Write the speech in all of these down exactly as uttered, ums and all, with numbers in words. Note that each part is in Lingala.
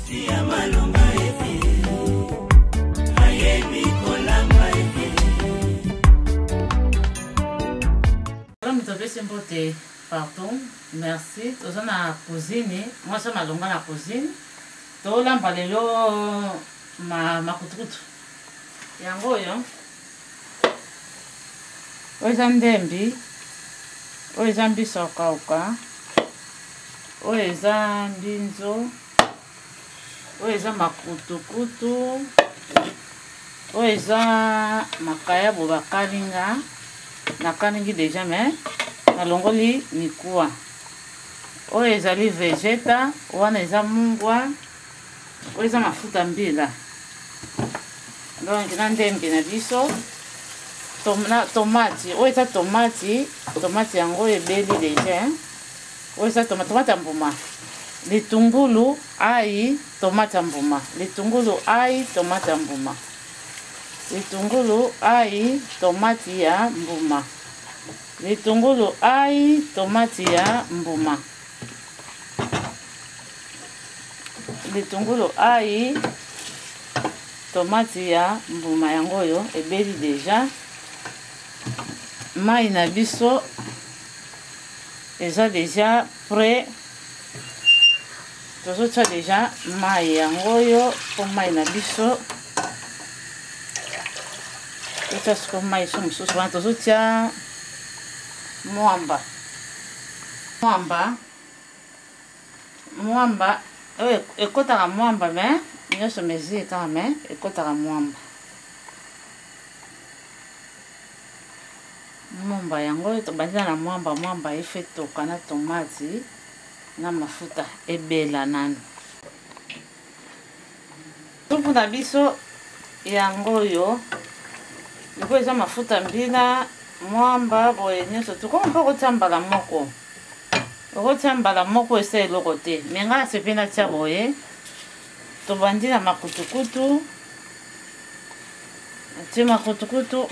Pardon, merci. Tous on a cuisine. Moi, ça m'a longa la cuisine. Tout là, balelo ma ma kutukutu. Yango yo. Oza ndembi. Oza mbiso kauka. Oza mbinzo. Oza makutukutu. Oza makaya boba kalinga. Nakalingi déjà mais nalongoli mikuwa. Oyo ezali vegeta, wana eza mungwa, oyo eza mafuta mbila. Donc na ndembe na biso tomati, oyo eza tomati, tomati yango ebeli déjà. Oyo eza tomati, tomati ya mbuma. Litungulu, ai, tomati ya mbuma. Litungulu, ai, tomati ya mbuma. Litungulu, ai, tomati ya mbuma. Litungulu, ai, tomati ya mbuma. Litungulu, ai, tomati ya mbuma yango yo ebeli déjà. Mai na biso eza déjà prêt. Tozo tia déjà mai yango yo po mai na biso. Tozo tia mai so mususu wana tozo tia mwamba. Mwamba. Mwamba. Oyo ekotaka mwamba me nyonso mezi ekaka me ekotaka mwamba. Mwamba yango tobandila na mwamba mwamba efe toka na tomati na mafuta ebela nanu. Supu na biso yango yo niko eza mafuta mbila mwamba boye nyonso tukoma mpo kotia mbala moko. Okotia mbala moko esa eloko te. Me nga nasepe natia boye. Tobandi na makutukutu. Natie makutukutu.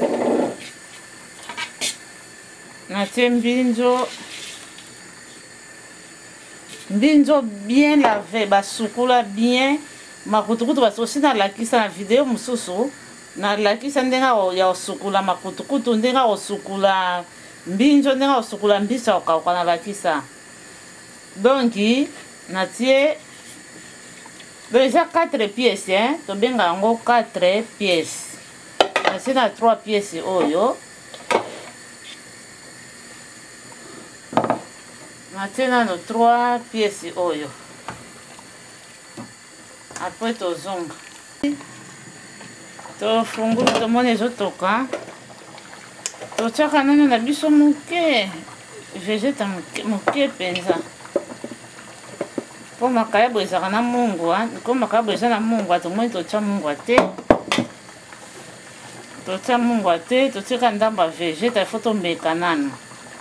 Natie mbinzo. Mbinzo bien lavé. Basukula bien. Makutukutu basi aussi na lakisa na video mususu. Na lakisa ndenga ya osukula makutukutu. Ndenga osukula mbinzo ndenga osukula mbisa okauka na lakisa. Donc natie déjà quatre pièces hein. Tobenga yango quatre pièces. Natie na trois pièces oyo. Natie na no trois pièces oyo. Après tozonga. Tofungula tomone ezotoka. Totiaka nano na biso moke. Vegeta moke penza. Po makayabo ezaka na mungwa. Ko makayabo eza na mungwa tomoni totia mungwa te. Totia mungwa te. Totiaka ndamba vegeta ifo tomeka nano.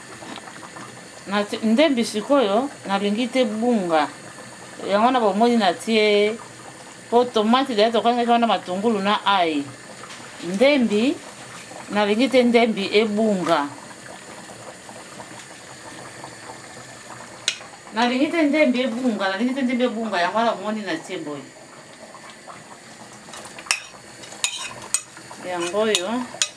Ndembi sikoyo nalingi te bunga. Yango na bomoni natie po tomati deya tokangaki wana matungulu na ai. Ndembi nalingi te ndembi ebunga. Nalingi te ndembi ebunga, nalingi te ndembi ebunga yango wana bomoni natie boye. Yango yo.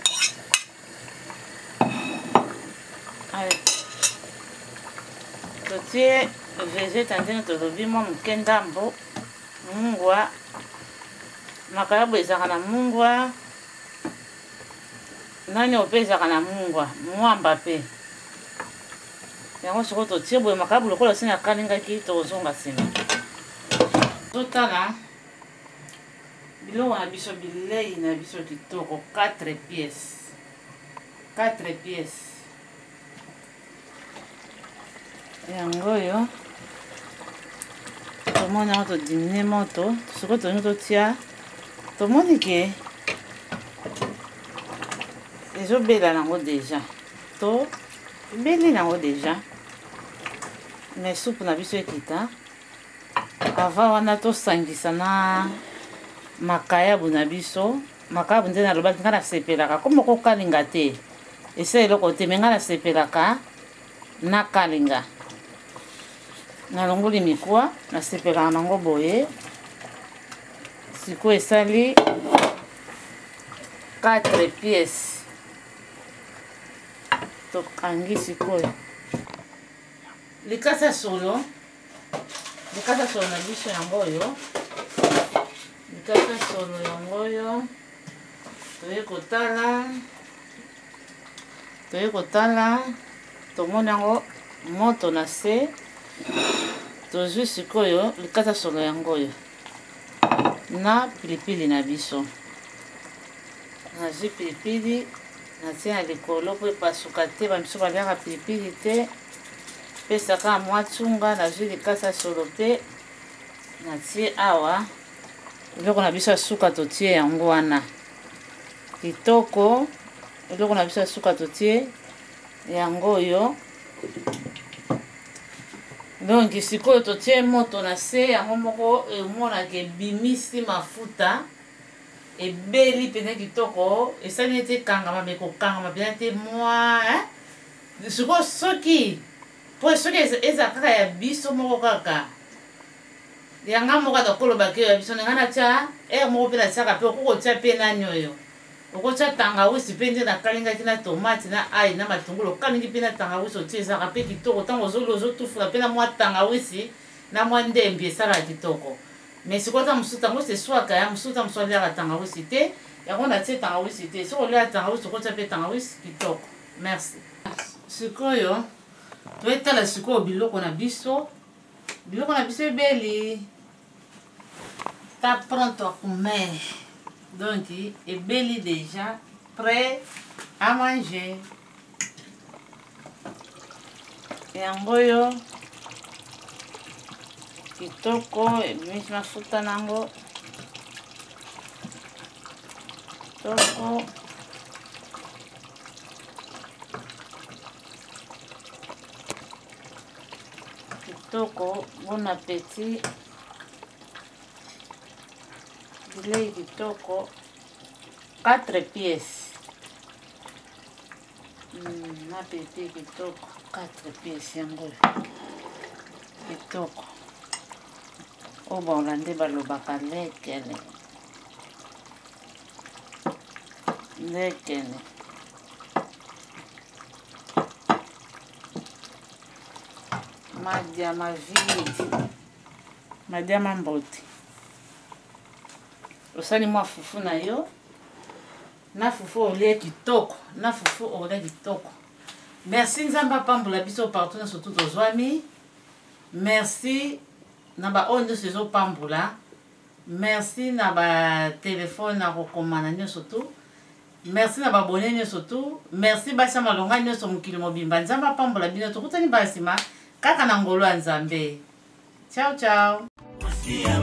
Totie vegeta ndenge tolobi mwa moke ndambo. Mungwa. Makayabo ezaka na mungwa. Nani ope ezaka na mungwa. Mwamba pe. Yango soko totie boye makayabo lokola sina kalingaki tozonga sima. Totala biloko na biso bilei na biso kitoko quatre pièces. quatre pièces. Yango yo tomoni yango todimine moto soko tolingi totia tomoni ke ezobela nango déjà to ebeli nango déjà mais supu na biso ekita ava wana tosangisa na makayabu na biso makayabu nde nalobaki nga nasepelaka komo kokalinga te esa eloko te me nga nasepelaka nakalinga nalongoli mikwa nasepelaka nango boye sikoyo esali quatre pièces tokangi sikoyo likasa solo likasa solo na biso yango oyo likasa solo yango oyo toye kotala toye kotala tomoni yango moto na se tozwi sikoyo likasa solo yango oyo na pilipili na biso nazwi pilipili natie na likolo po epasuka te bamiso baliaka pilipili te pesaka mwa tsunga nazwi likasa solo mpe natie awa eloko na biso ya suka totie yango wana kitoko eloko na biso ya suka totie yango oyo donc sikoyo totie moto na se yango moko emonaka ebimisi mafuta ebeli pene kitoko esali ete ekangama me kokangama pene te mwa sikoyo soki po soki eza kaka ya biso moko kaka yanga moko atakolobaki ya biso nenga natia ere moko mpe natiaka mpe okokotia mpe nani oyo okotia tangawisi mpe nde nakalingaki na tomate na ai na matungulu okalingi mpe na tangawisi otie ezaka mpe kitoko ntango ozoli ozotufula mpe na mwa tangawisi na mwa ndembi esalaka kitoko mais sikoyo ta mosusu tango seswaka ya mosusu ta mosusu aliaka tangawisi te yango natie tangawisi te soki olia tangawisi okotia mpe tangawisi kitoko merci sikoyo toyetala sikoyo biloko na biso biloko na biso ebeli ta pronto à comer donc ebeli déjà prêt à manger yango oyo kitoko ebimisi mafuta nango kitoko kitoko bon appétit bilei kitoko quatre pièces mm, na pepe kitoko quatre pièces yango kitoko oyo baolande balobaka lekele lekele madiama vide madiama mbote osali mwa fufu na yo na fufu olie kitoko na fufu olie kitoko merci nzambe apambola biso partout na surtout tozwami merci na baoyo nyonso ezopambola merci na batelefone na kokomana nyonso tu merci na babone nyonso tu merci basa malonga nyonso mokili mobimba nzambe apambola bino tokutani basima kaka na ngolo ya nzambe ciao ciao.